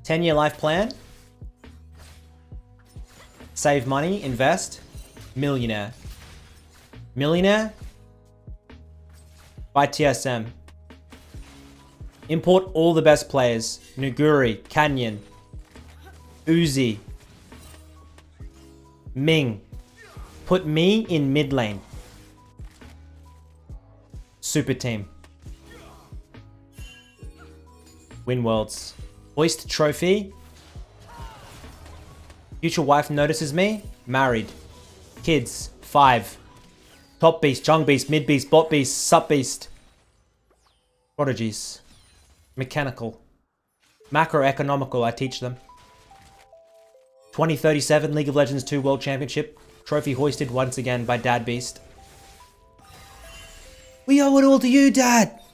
10-year life plan. Save money, invest. Millionaire. Millionaire? Buy TSM. Import all the best players. Nuguri, Canyon, Uzi, Ming. Put me in mid lane. Super team. Win worlds. Hoist trophy. Future wife notices me. Married. Kids. 5. Top beast, jung beast, mid beast, bot beast, sub beast. Prodigies. Mechanical. Macroeconomical, I teach them. 2037 League of Legends 2 World Championship. Trophy hoisted once again by Dad Beast. We owe it all to you, Dad!